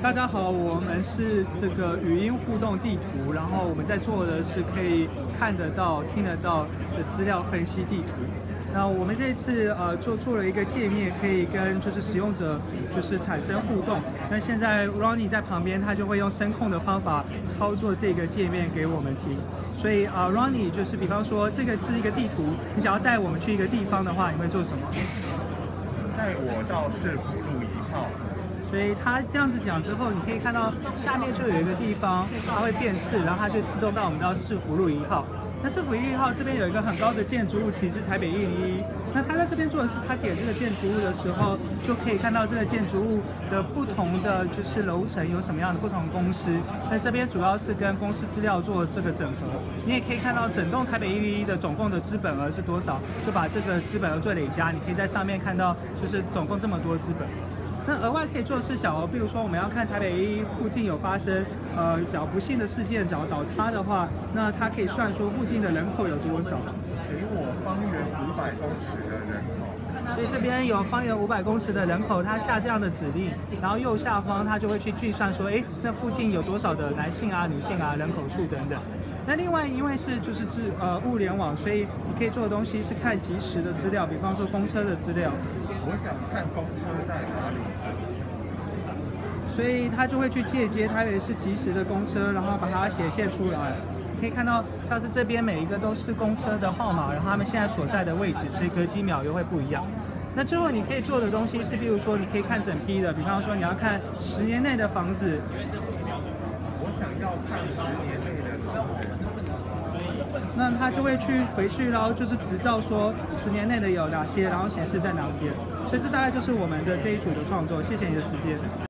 大家好，我们是这个语音互动地图，然后我们在做的是可以看得到、听得到的资料分析地图。那我们这次做了一个界面，可以跟就是使用者就是产生互动。那现在 Ronnie 在旁边，他就会用声控的方法操作这个界面给我们听。所以Ronnie 就是比方说这个是一个地图，你只要带我们去一个地方的话，你会做什么？ 带我到市府路1号。 所以它这样子讲之后，你可以看到下面就有一个地方，它会辨识，然后它就自动带我们到市府路1号。那市府路1号这边有一个很高的建筑物，其实台北101。那他在这边做的是，他点这个建筑物的时候，就可以看到这个建筑物的不同的就是楼层有什么样的不同公司。那这边主要是跟公司资料做这个整合。你也可以看到整栋台北101的总共的资本额是多少，就把这个资本额做累加，你可以在上面看到就是总共这么多资本。那额外可以做的事小哦，比如说我们要看台北1附近有发生假如不幸的事件，假如倒塌的话，那它可以算出附近的人口有多少。 给我方圆500公尺的人口。 所以这边有方圆500公尺的人口，它下这样的指令，然后右下方它就会去计算说，哎，那附近有多少的男性啊、女性啊、人口数等等。那另外，因为是就是物联网，所以你可以做的东西是看即时的资料，比方说公车的资料。 我想看公车在哪里， 所以它就会去借接台北市即时的公车，然后把它显现出来。你可以看到，像是这边每一个都是公车的号码，然后他们现在所在的位置，所以隔几秒又会不一样。那最后你可以做的东西是，比如说你可以看整批的，比方说你要看10年内的房子。 我想要看10年内的房子。 那他就会回去，然后就是执照说10年内的有哪些，然后显示在哪边。所以这大概就是我们的这一组的创作。谢谢你的时间。